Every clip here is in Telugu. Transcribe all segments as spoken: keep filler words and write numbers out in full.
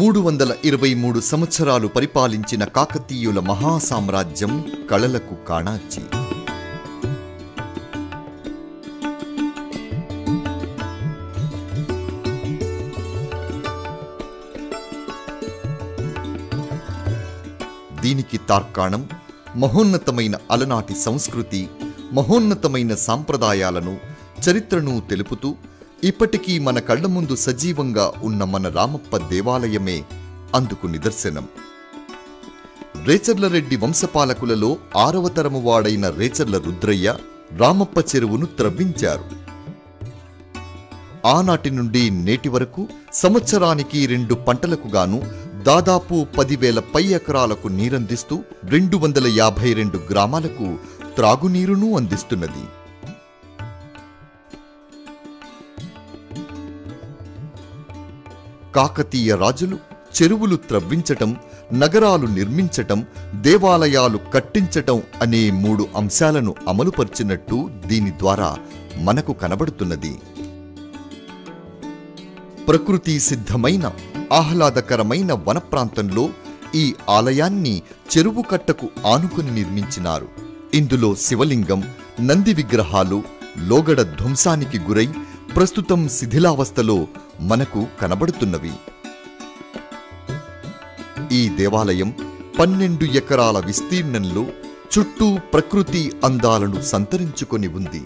మూడు వందల ఇరవై మూడు సంవత్సరాలు పరిపాలించిన కాకతీయుల మహాసామ్రాజ్యం కళలకు కాణాచి. దీనికి తార్కాణం మహోన్నతమైన అలనాటి సంస్కృతి, మహోన్నతమైన సాంప్రదాయాలను, చరిత్రను తెలుపుతూ ఇప్పటికీ మన కళ్ల ముందు సజీవంగా ఉన్న మన రామప్ప దేవాలయమే అందుకు నిదర్శనం. రేచర్లరెడ్డి వంశపాలకులలో ఆరవ తరము వాడైన రేచర్ల రుద్రయ్య రామప్ప చెరువును త్రవ్వించారు. ఆనాటి నుండి నేటి వరకు సంవత్సరానికి రెండు పంటలకు గాను దాదాపు పదివేల పై ఎకరాలకు నీరందిస్తూ రెండు వందల యాభై రెండు గ్రామాలకు త్రాగునీరును అందిస్తున్నది. కాకతీయ రాజులు చెరువులు త్రవ్వించటం, నగరాలు నిర్మించటం, దేవాలయాలు కట్టించటం అనే మూడు అంశాలను అమలుపరిచినట్టు దీని ద్వారా మనకు కనబడుతున్నది. ప్రకృతి సిద్ధమైన ఆహ్లాదకరమైన వన ప్రాంతంలో ఈ ఆలయాన్ని చెరువు కట్టకు ఆనుకుని నిర్మించినారు. ఇందులో శివలింగం, నంది విగ్రహాలు లోగడ ధ్వంసానికి గురై ప్రస్తుతం శిథిలావస్థలో మనకు కనబడుతున్నవి. ఈ దేవాలయం పన్నెండు ఎకరాల విస్తీర్ణంలో చుట్టూ ప్రకృతి అందాలను సంతరించుకొని ఉంది.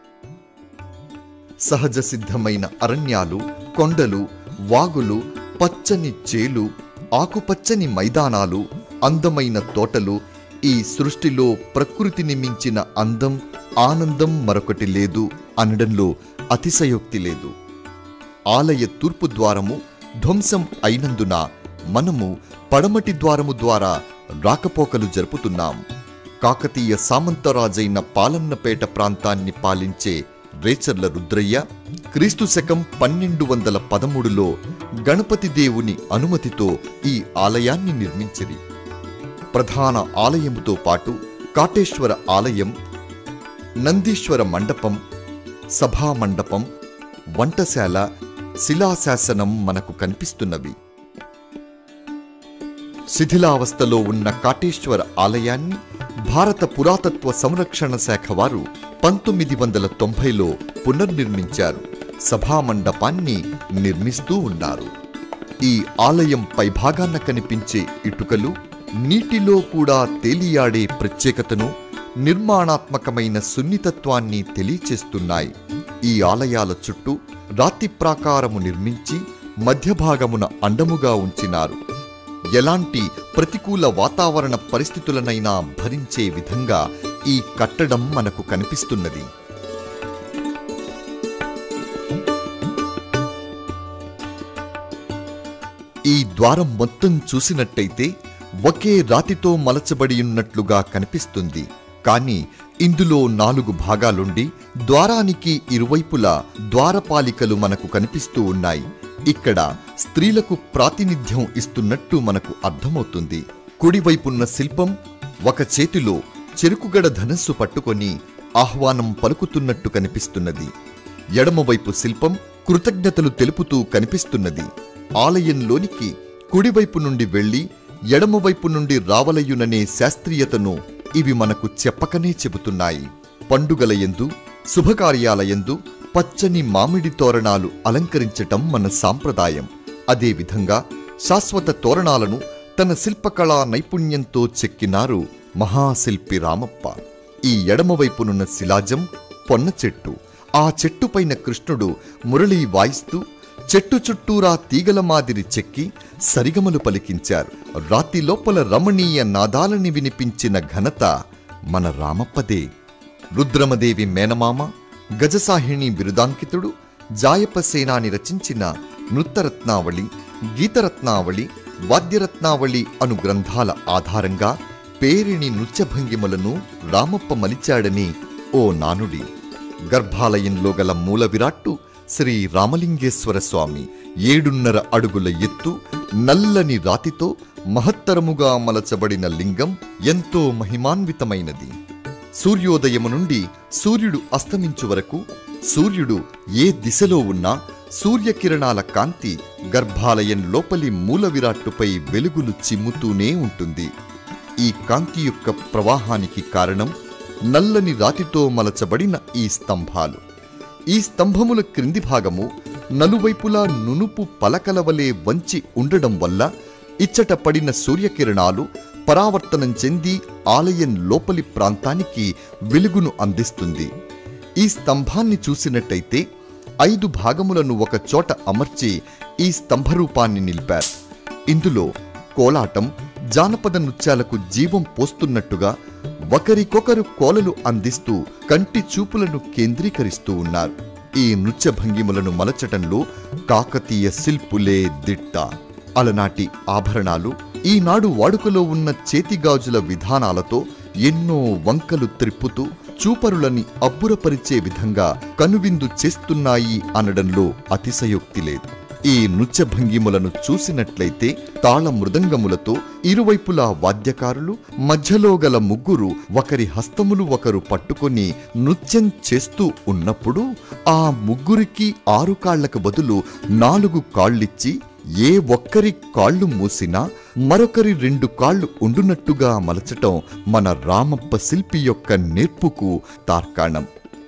సహజ సిద్ధమైన అరణ్యాలు, కొండలు, వాగులు, పచ్చని చేలు, ఆకుపచ్చని మైదానాలు, అందమైన తోటలు, ఈ సృష్టిలో ప్రకృతిని మించిన అందం, ఆనందం మరొకటి లేదు అనడంలో అతిశయోక్తి లేదు. ఆలయ తూర్పు ద్వారము ధ్వంసం అయినందున మనము పడమటి ద్వారము ద్వారా రాకపోకలు జరుపుతున్నాం. కాకతీయ సామంతరాజైన పాలన్నపేట ప్రాంతాన్ని పాలించే రేచర్ల రుద్రయ్య క్రీస్తు శకం పన్నెండు వందల పదమూడులో గణపతి దేవుని అనుమతితో ఈ ఆలయాన్ని నిర్మించిరి. ప్రధాన ఆలయముతో పాటు కాటేశ్వర ఆలయం, నందీశ్వర మండపం, సభామండపం, వంటశాల, శిలాశాసనం మనకు కనిపిస్తున్నవి. శిథిలావస్థలో ఉన్న కాటేశ్వర ఆలయాన్ని భారత పురాతత్వ సంరక్షణ శాఖ వారు పంతొమ్మిది వందల తొంభైలో పునర్నిర్మించారు. సభామండపాన్ని నిర్మిస్తూ ఉన్నారు. ఈ ఆలయం పైభాగాన కనిపించే ఇటుకలు నీటిలో కూడా తేలియాడే ప్రత్యేకతను, నిర్మాణాత్మకమైన సున్నితత్వాన్ని తెలియచేస్తున్నాయి. ఈ ఆలయాల చుట్టూ రాతి ప్రాకారము నిర్మించి మధ్యభాగమున అండముగా ఉంచినారు. ఎలాంటి ప్రతికూల వాతావరణ పరిస్థితులనైనా భరించే విధంగా ఈ కట్టడం మనకు కనిపిస్తున్నది. ఈ ద్వారం మొత్తం చూసినట్టయితే ఒకే రాతితో మలచబడి ఉన్నట్లుగా కనిపిస్తుంది. కానీ ఇందులో నాలుగు భాగాలుండి ద్వారానికి ఇరువైపులా ద్వారపాలికలు మనకు కనిపిస్తూ ఉన్నాయి. ఇక్కడ స్త్రీలకు ప్రాతినిధ్యం ఇస్తున్నట్టు మనకు అర్థమవుతుంది. కుడివైపున్న శిల్పం ఒక చేతిలో చెరుకుగడ ధనస్సు పట్టుకొని ఆహ్వానం పలుకుతున్నట్టు కనిపిస్తున్నది. ఎడమవైపు శిల్పం కృతజ్ఞతలు తెలుపుతూ కనిపిస్తున్నది. ఆలయంలోనికి కుడివైపు నుండి వెళ్లి ఎడమవైపు నుండి రావలయుననే శాస్త్రీయతను ఇవి మనకు చెప్పకనే చెబుతున్నాయి. పండుగలయందు, శుభకార్యాలయందు పచ్చని మామిడి తోరణాలు అలంకరించటం మన సాంప్రదాయం. అదేవిధంగా శాశ్వత తోరణాలను తన శిల్పకళా నైపుణ్యంతో చెక్కినారు మహాశిల్పి రామప్ప. ఈ ఎడమవైపునున్న శిలాజం పొన్న చెట్టు. ఆ చెట్టుపైన కృష్ణుడు మురళీ వాయిస్తూ చెట్టు చుట్టూరా తీగల మాదిరి చెక్కి సరిగమలు పలికించారు. రాతి లోపల రమణీయ నాదాలని వినిపించిన ఘనత మన రామప్పదే. రుద్రమదేవి మేనమామ, గజసాహిణి బిరుదాంకితుడు జాయపసేనాని రచించిన నృత్తరత్నావళి, గీతరత్నావళి, వాద్యరత్నావళి అను గ్రంథాల ఆధారంగా పేరిణి నృత్యభంగిమలను రామప్ప మలిచాడని ఓ నానుడి. గర్భాలయంలో గల మూల విరాట్టు శ్రీ రామలింగేశ్వర స్వామి ఏడున్నర అడుగుల ఎత్తు, నల్లని రాతితో మహత్తరముగా మలచబడిన లింగం ఎంతో మహిమాన్వితమైనది. సూర్యోదయము నుండి సూర్యుడు అస్తమించు వరకు సూర్యుడు ఏ దిశలో ఉన్నా సూర్యకిరణాల కాంతి గర్భాలయం లోపలి మూల విరాట్టుపై వెలుగులు చిమ్ముతూనే ఉంటుంది. ఈ కాంతి యొక్క ప్రవాహానికి కారణం నల్లని రాతితో మలచబడిన ఈ స్తంభాలు. ఈ స్తంభముల క్రింది భాగము నలువైపులా నునుపు పలకల వలె వంచి ఉండడం వల్ల ఇచ్చట పడిన సూర్యకిరణాలు పరావర్తనం చెంది ఆలయం లోపలి ప్రాంతానికి వెలుగును అందిస్తుంది. ఈ స్తంభాన్ని చూసినట్టయితే ఐదు భాగములను ఒక చోట అమర్చి ఈ స్తంభరూపాన్ని నిలిపారు. ఇందులో కోలాటం, జానపద నృత్యాలకు జీవం పోస్తున్నట్టుగా ఒకరికొకరు కోలలు అందిస్తూ కంటి చూపులను కేంద్రీకరిస్తూ ఉన్నారు. ఈ నృత్య భంగిమలను మలచటంలో కాకతీయ శిల్పులే దిట్ట. అలనాటి ఆభరణాలు, ఈనాడు వాడుకలో ఉన్న చేతిగాజుల విధానాలతో ఎన్నో వంకలు త్రిప్పుతూ చూపరులని అబ్బురపరిచే విధంగా కనువిందు చేస్తున్నాయి అనడంలో అతిశయోక్తి లేదు. ఈ నృత్య భంగిములను చూసినట్లయితే తాళ మృదంగములతో ఇరువైపులా వాద్యకారులు, మధ్యలో గల ముగ్గురు ఒకరి హస్తములు ఒకరు పట్టుకొని నృత్యం చేస్తూ ఉన్నప్పుడు ఆ ముగ్గురికి ఆరు కాళ్లకు బదులు నాలుగు కాళ్ళిచ్చి ఏ ఒక్కరి కాళ్ళు మూసినా మరొకరి రెండు కాళ్ళు ఉండునట్టుగా మలచటం మన రామప్ప శిల్పి యొక్క నేర్పుకు తార్కాణం.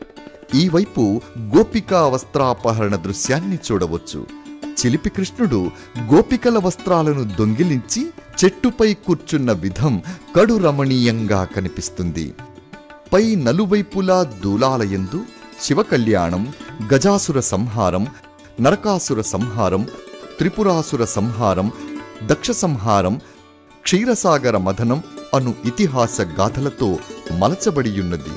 ఈ వైపు గోపికా వస్త్రాపహరణ దృశ్యాన్ని చూడవచ్చు. చిలిపి కృష్ణుడు గోపికల వస్త్రాలను దొంగిలించి చెట్టుపై కూర్చున్న విధం కడు రమణీయంగా కనిపిస్తుంది. పై నలువైపులా దూలాలయందు శివకళ్యాణం, గజాసుర సంహారం, నరకాసుర సంహారం, త్రిపురాసుర సంహారం, దక్ష సంహారం, క్షీరసాగర మథనం అను ఇతిహాస గాథలతో మలచబడియున్నది.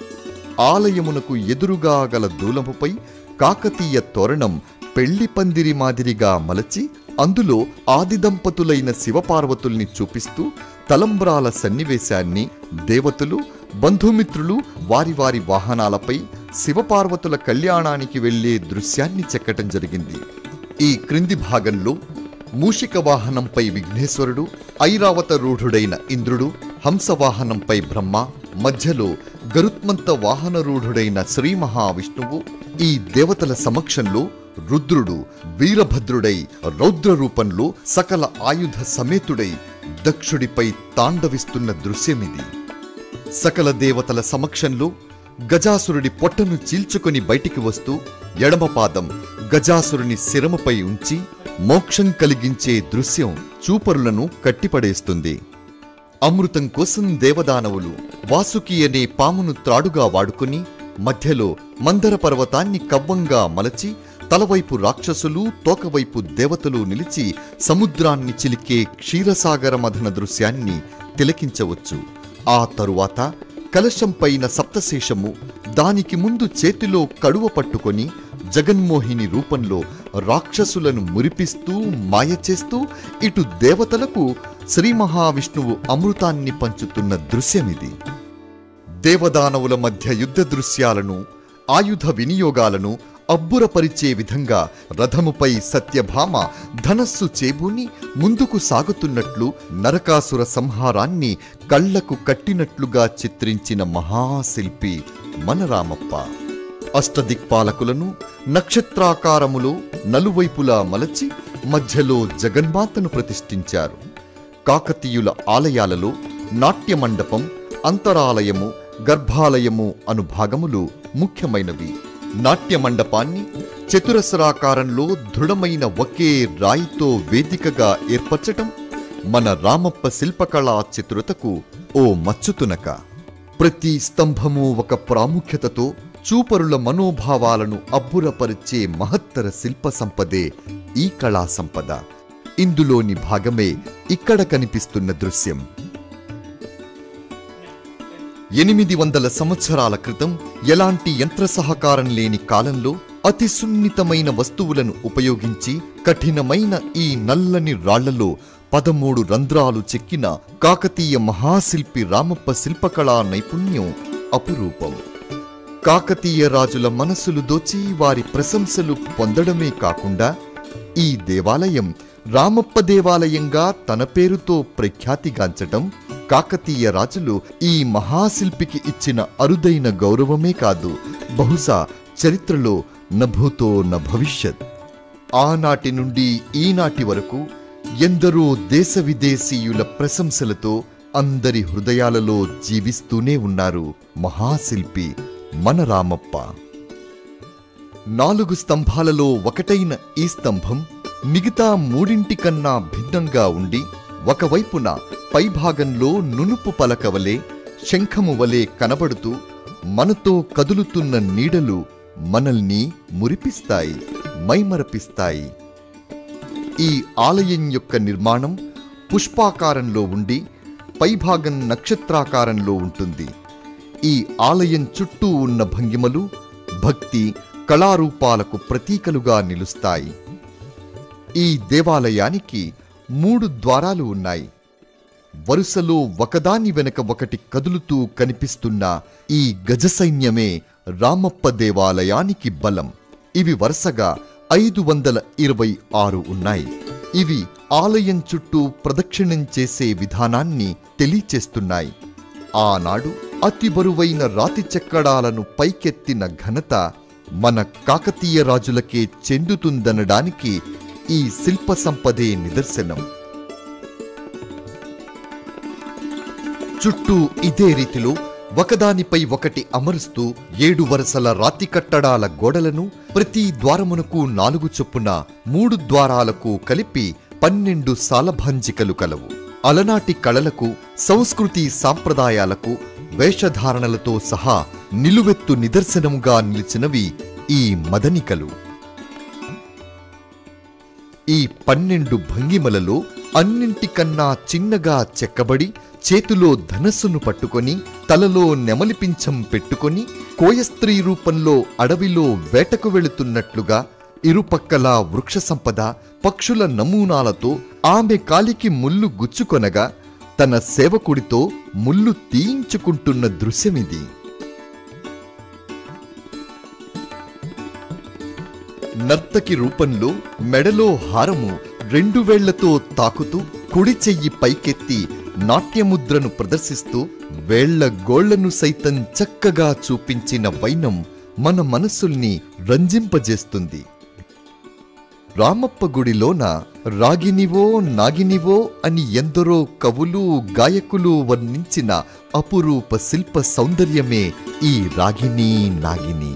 ఆలయమునకు ఎదురుగా గల దూలముపై కాకతీయ తోరణం పెళ్లి పందిరి మాదిరిగా మలచి అందులో ఆది దంపతులైన శివపార్వతుల్ని చూపిస్తూ తలంబ్రాల సన్నివేశాన్ని దేవతలు, బంధుమిత్రులు వారి వారి వాహనాలపై శివపార్వతుల కళ్యాణానికి వెళ్లే దృశ్యాన్ని చెక్కటం జరిగింది. ఈ క్రింది భాగంలో మూషిక వాహనంపై విఘ్నేశ్వరుడు, ఐరావత రూఢుడైన ఇంద్రుడు, హంసవాహనంపై బ్రహ్మ, మధ్యలో గరుత్మంత వాహనరూఢుడైన శ్రీ మహావిష్ణువు, ఈ దేవతల సమక్షంలో రుద్రుడు వీరభద్రుడై రౌద్ర రూపంలో సకల ఆయుధ సమేతుడై దక్షుడిపై తాండవిస్తున్న దృశ్యమిది. సకల దేవతల సమక్షంలో గజాసురుడి పొట్టను చీల్చుకొని బయటికి వస్తూ ఎడమపాదం గజాసురుని శిరముపై ఉంచి మోక్షం కలిగించే దృశ్యం చూపరులను కట్టిపడేస్తుంది. అమృతం కోసం దేవదానవులు వాసుకి అనే పామును త్రాడుగా వాడుకుని మధ్యలో మందర పర్వతాన్ని కవ్వంగా మలచి తలవైపు రాక్షసులు, తోకవైపు దేవతలు నిలిచి సముద్రాన్ని చిలికే క్షీరసాగర మథన దృశ్యాన్ని తిలకించవచ్చు. ఆ తరువాత కలశం పైన సప్తశేషము, దానికి ముందు చేతిలో కడువ పట్టుకొని జగన్మోహిని రూపంలో రాక్షసులను మురిపిస్తూ మాయ చేస్తూ ఇటు దేవతలకు శ్రీ మహావిష్ణువు అమృతాన్ని పంచుతున్న దృశ్యమిది. దేవదానవుల మధ్య యుద్ధ దృశ్యాలను, ఆయుధ వినియోగాలను అబ్బురపరిచే విధంగా రథముపై సత్యభామ ధనస్సు చేబూని ముందుకు సాగుతున్నట్లు నరకాసుర సంహారాన్ని కళ్లకు కట్టినట్లుగా చిత్రించిన మహాశిల్పి మన రామప్ప. అష్టదిక్పాలకులను నక్షత్రాకారములో నలువైపులా మలచి మధ్యలో జగన్మాతను ప్రతిష్ఠించారు. కాకతీయుల ఆలయాలలో నాట్యమండపం, అంతరాలయము, గర్భాలయము అను భాగములు ముఖ్యమైనవి. నాట్యమండపాన్ని చతురస్రాకారంలో దృఢమైన ఒకే రాయితో వేదికగా ఏర్పరచటం మన రామప్ప శిల్పకళా చతురతకు ఓ మచ్చుతునక. ప్రతి స్తంభము ఒక ప్రాముఖ్యతతో చూపరుల మనోభావాలను అబ్బురపరిచే మహత్తర శిల్ప సంపదే ఈ కళా సంపద. ఇందులోని భాగమే ఇక్కడ కనిపిస్తున్న దృశ్యం. ఎనిమిది వందల సంవత్సరాల క్రితం ఎలాంటి యంత్ర సహకారం లేని కాలంలో అతి సున్నితమైన వస్తువులను ఉపయోగించి కఠినమైన ఈ నల్లని రాళ్లలో పదమూడు రంధ్రాలు చెక్కిన కాకతీయ మహాశిల్పి రామప్ప శిల్పకళా నైపుణ్యం అపురూపం. కాకతీయ రాజుల మనసులు దోచి వారి ప్రశంసలు పొందడమే కాకుండా ఈ దేవాలయం రామప్ప దేవాలయంగా తన పేరుతో ప్రఖ్యాతిగాంచటం కాకతీయ రాజులు ఈ మహాశిల్పికి ఇచ్చిన అరుదైన గౌరవమే కాదు, బహుశా చరిత్రలో నభూతో న భవిష్యత్. ఆనాటి నుండి ఈనాటి వరకు ఎందరో దేశ విదేశీయుల ప్రశంసలతో అందరి హృదయాలలో జీవిస్తూనే ఉన్నారు మహాశిల్పి మన రామప్ప. నాలుగు స్తంభాలలో ఒకటైన ఈ స్తంభం మిగతా మూడింటి కన్నా భిన్నంగా ఉండి ఒకవైపున పైభాగంలో నునుపు పలకవలే శంఖము వలె కనబడుతూ మనతో కదులుతున్న నీడలు మనల్ని మురిపిస్తాయి, మైమరపిస్తాయి. ఈ ఆలయం యొక్క నిర్మాణం పుష్పాకారంలో ఉండి పైభాగం నక్షత్రాకారంలో ఉంటుంది. ఈ ఆలయం చుట్టూ ఉన్న భంగిమలు భక్తి కళారూపాలకు ప్రతీకలుగా నిలుస్తాయి. ఈ దేవాలయానికి మూడు ద్వారాలు ఉన్నాయి. వరుసలో ఒకదాని వెనక ఒకటి కదులుతూ కనిపిస్తున్న ఈ గజసైన్యమే రామప్ప దేవాలయానికి బలం. ఇవి వరుసగా ఐదు వందల ఇరవై ఆరు ఉన్నాయి. ఇవి ఆలయం చుట్టూ ప్రదక్షిణం చేసే విధానాన్ని తెలియచేస్తున్నాయి. ఆనాడు అతి బరువైన రాతి చెక్కడాలను పైకెత్తిన ఘనత మన కాకతీయ రాజులకే చెందుతుందనడానికి ఈ శిల్ప సంపదే నిదర్శనం. చుట్టూ ఇదే రీతిలో ఒకదానిపై ఒకటి అమరుస్తూ ఏడు వరుసల రాతి కట్టడాల గోడలను ప్రతి ద్వారమునకు నాలుగు చొప్పున మూడు ద్వారాలకు కలిపి పన్నెండు సాలభాంజికలు కలవు. అలనాటి కళలకు సంస్కృతి సాంప్రదాయాలకు వేషధారణలతో సహా నిలువెత్తు నిదర్శనముగా నిలిచినవి ఈ మదనికలు. ఈ పన్నెండు భంగిమలలో అన్నింటికన్నా చిన్నగా చెక్కబడి చేతిలో ధనస్సును పట్టుకొని తలలో నెమలిపించం పెట్టుకొని కోయస్త్రీ రూపంలో అడవిలో వేటకు వెళుతున్నట్లుగా ఇరుపక్కలా వృక్ష సంపద పక్షుల నమూనాలతో ఆమె కాలికి ముళ్ళు గుచ్చుకొనగా తన సేవకుడితో ముళ్ళు తీయించుకుంటున్న దృశ్యమిది. నర్తకి రూపంలో మెడలో హారము రెండు వేళ్లతో తాకుతూ కుడి చెయ్యి పైకెత్తి నాట్యముద్రను ప్రదర్శిస్తూ వేళ్ల గోళ్లను సైతం చక్కగా చూపించిన వైనం మన మనస్సుల్ని రంజింపజేస్తుంది. రామప్ప గుడిలోన రాగినివో నాగినివో అని ఎందరో కవులు గాయకులు వర్ణించిన అపురూప శిల్ప సౌందర్యమే ఈ రాగిని నాగిని.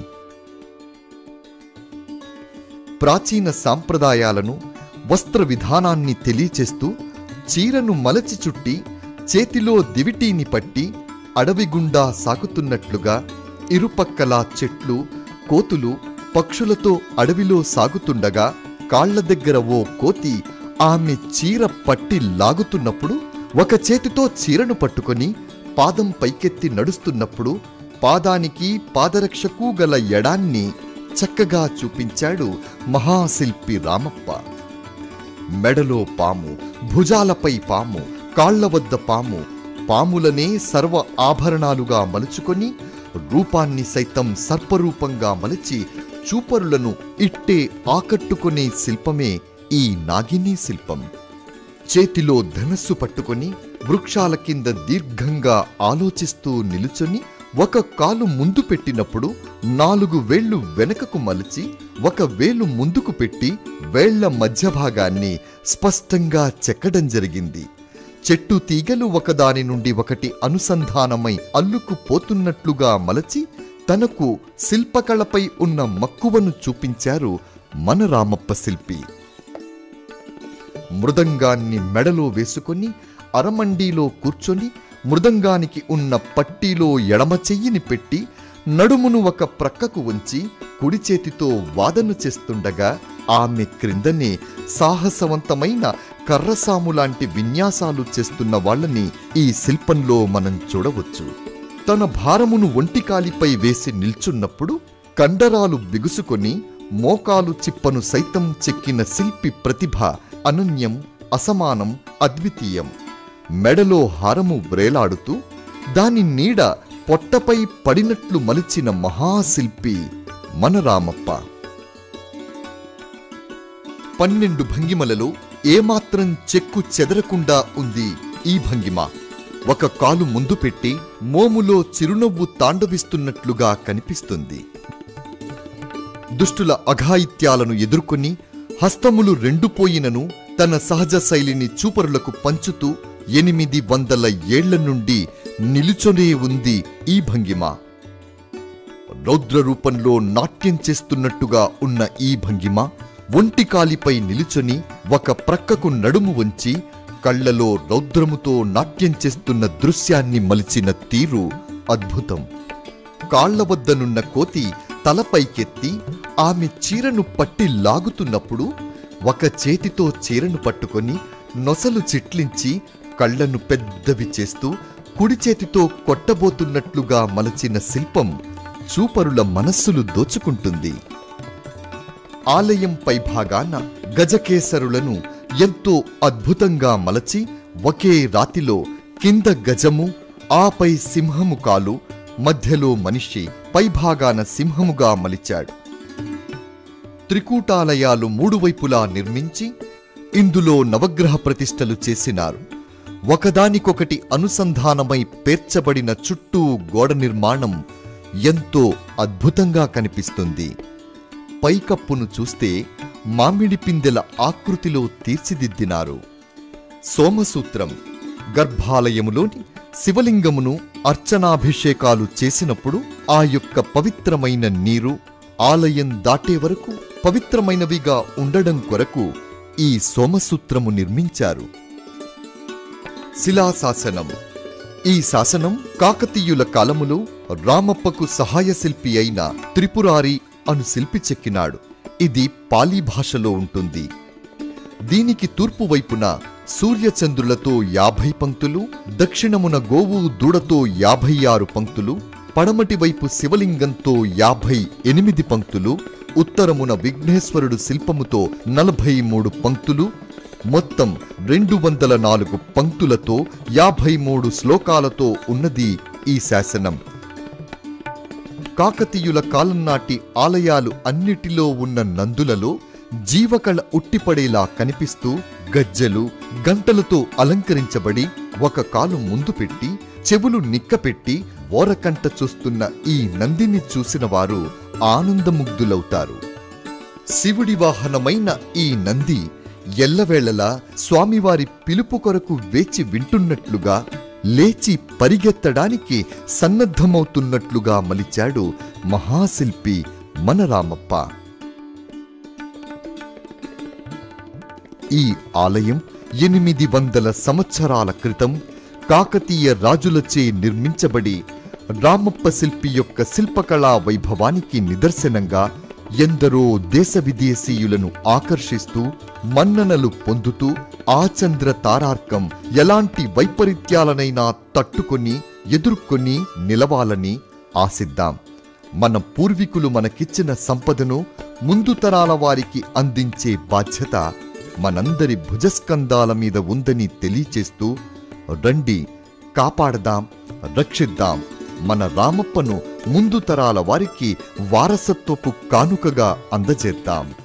ప్రాచీన సాంప్రదాయాలను వస్త్ర విధానాన్ని తెలియచేస్తూ చీరను మలచి చుట్టి చేతిలో దివిటీని పట్టి అడవిగుండా సాగుతున్నట్లుగా ఇరుపక్కలా చెట్లు కోతులు పక్షులతో అడవిలో సాగుతుండగా కాళ్ల దగ్గర ఓ కోతి ఆమె చీర పట్టి లాగుతున్నప్పుడు ఒక చేతితో చీరను పట్టుకొని పాదం పైకెత్తి నడుస్తున్నప్పుడు పాదానికి పాదరక్షకు గల ఎడాన్ని చక్కగా చూపించాడు మహాశిల్పి రామప్ప. మెడలో పాము, భుజాలపై పాము, కాళ్ల వద్ద పాము, పాములనే సర్వ ఆభరణాలుగా మలుచుకొని రూపాన్ని సైతం సర్పరూపంగా మలిచి చూపరులను ఇట్టే ఆకట్టుకునే శిల్పమే ఈ నాగిని శిల్పం. చేతిలో ధనస్సు పట్టుకొని వృక్షాల కింద దీర్ఘంగా ఆలోచిస్తూ నిలుచొని ఒక కాలు ముందు పెట్టినప్పుడు నాలుగు వేళ్లు వెనకకు మలిచి ఒక వేలు ముందుకు పెట్టి వేళ్ల మధ్య భాగాన్ని స్పష్టంగా చెక్కడం జరిగింది. చెట్టు తీగలు ఒకదాని నుండి ఒకటి అనుసంధానమై అల్లుకు పోతున్నట్లుగా మలచి తనకు శిల్పకళపై ఉన్న మక్కువను చూపించారు మన రామప్ప శిల్పి. మృదంగాన్ని మెడలో వేసుకొని అరమండీలో కూర్చొని మృదంగానికి ఉన్న పట్టీలో ఎడమ చెయ్యిని పెట్టి నడుమును ఒక ప్రక్కకు ఉంచి కుడి చేతితో వాదన చేస్తుండగా ఆమె క్రిందనే సాహసవంతమైన కర్రసాములాంటి విన్యాసాలు చేస్తున్న వాళ్ళని ఈ శిల్పంలో మనం చూడవచ్చు. తన భారమును ఒంటికాలిపై వేసి నిల్చున్నప్పుడు కండరాలు బిగుసుకొని మోకాలు చిప్పను సైతం చెక్కిన శిల్పి ప్రతిభ అనన్యం, అసమానం, అద్వితీయం. మెడలో హారము వ్రేలాడుతూ దాని నీడ పొట్టపై పడినట్లు మలిచిన మహాశిల్పి మన రామప్ప. పన్నెండు భంగిమలలో ఏమాత్రం చెక్కు చెదరకుండా ఉంది ఈ భంగిమ. ఒక కాలు ముందు పెట్టి మోములో చిరునవ్వు తాండవిస్తున్నట్లుగా కనిపిస్తుంది. దుష్టుల అఘాయిత్యాలను ఎదుర్కొని హస్తములు రెండు పోయినను తన సహజ శైలిని చూపరులకు పంచుతూ ఎనిమిది వందల ఏళ్ల నుండి నిలుచొనే ఉంది ఈ భంగిమ. రౌద్ర రూపంలో నాట్యం చేస్తున్నట్టుగా ఉన్న ఈ భంగిమ ఒంటికాలిపై నిలుచొని ఒక ప్రక్కకు నడుము వంచి కళ్లలో రౌద్రముతో నాట్యం చేస్తున్న దృశ్యాన్ని మలిచిన తీరు అద్భుతం. కాళ్ల వద్దనున్న కోతి తలపైకెత్తి ఆమె చీరను పట్టి లాగుతున్నప్పుడు ఒక చేతితో చీరను పట్టుకొని నొసలు చిట్లించి కళ్లను పెద్దవి చేస్తూ కుడి చేతితో కొట్టబోతున్నట్లుగా మలచిన శిల్పం చూపరుల మనస్సులు దోచుకుంటుంది. ఆలయం పైభాగాన గజకేసరులను ఎంతో అద్భుతంగా మలచి ఒకే రాతిలో కింద గజము, ఆపై సింహము కాలు, మధ్యలో మనిషి, పైభాగాన సింహముగా మలిచాడు. త్రికూటాలయాలు మూడు వైపులా నిర్మించి ఇందులో నవగ్రహ ప్రతిష్టలు చేసినారు. ఒకదానికొకటి అనుసంధానమై పేర్చబడిన చుట్టూ గోడ నిర్మాణం ఎంతో అద్భుతంగా కనిపిస్తుంది. పైకప్పును చూస్తే మామిడి పిందెల ఆకృతిలో తీర్చిదిద్దినారు. సోమసూత్రం గర్భాలయములోని శివలింగమును అర్చనాభిషేకాలు చేసినప్పుడు ఆ యొక్క పవిత్రమైన నీరు ఆలయం దాటే వరకు పవిత్రమైనవిగా ఉండడం కొరకు ఈ సోమసూత్రము నిర్మించారు. శిలాశాసనం. ఈ శాసనం కాకతీయుల కాలములో రామప్పకు సహాయ శిల్పి అయిన త్రిపురారి అను శిల్పి చెక్కినాడు. ఇది పాలీ భాషలో ఉంటుంది. దీనికి తూర్పు వైపున సూర్యచంద్రులతో యాభై పంక్తులు, దక్షిణమున గోవు దూడతో యాభై ఆరు పంక్తులు, పడమటి వైపు శివలింగంతో యాభై ఎనిమిది పంక్తులు, ఉత్తరమున విఘ్నేశ్వరుడు శిల్పముతో నలభై మూడు పంక్తులు, మొత్తం రెండు వందల నాలుగు పంక్తులతో యాభై మూడు శ్లోకాలతో ఉన్నది ఈ శాసనం. కాకతీయుల కాలం నాటి ఆలయాలు అన్నిటిలో ఉన్న నందులలో జీవకళ ఉట్టిపడేలా కనిపిస్తూ గజ్జెలు, గంటలతో అలంకరించబడి ఒక కాలు ముందు పెట్టి చెవులు నిక్కపెట్టి ఓరకంట చూస్తున్న ఈ నందిని చూసిన వారు ఆనందముగ్ధులవుతారు. శివుడి వాహనమైన ఈ నంది ఎల్లవేళలా స్వామివారి పిలుపు కొరకు వేచి వింటున్నట్లుగా, లేచి పరిగెత్తడానికి సన్నద్ధమవుతున్నట్లుగా మలిచాడు మహాశిల్పి మన రామప్ప. ఈ ఆలయం ఎనిమిది వందల సంవత్సరాల క్రితం కాకతీయ రాజులచే నిర్మించబడి రామప్ప శిల్పి యొక్క శిల్పకళా వైభవానికి నిదర్శనంగా ఎందరో దేశ విదేశీయులను ఆకర్షిస్తూ మన్ననలు పొందుతూ ఆచంద్ర తారార్కం ఎలాంటి వైపరీత్యాలనైనా తట్టుకొని ఎదుర్కొని నిలవాలని ఆశిద్దాం. మన పూర్వీకులు మనకిచ్చిన సంపదను ముందు తరాల వారికి అందించే బాధ్యత మనందరి భుజస్కంధాల మీద ఉందని తెలియచేస్తూ రండి, కాపాడదాం, రక్షిద్దాం. మన రామప్పను ముందు తరాల వారికి వారసత్వపు కానుకగా అందజేద్దాం.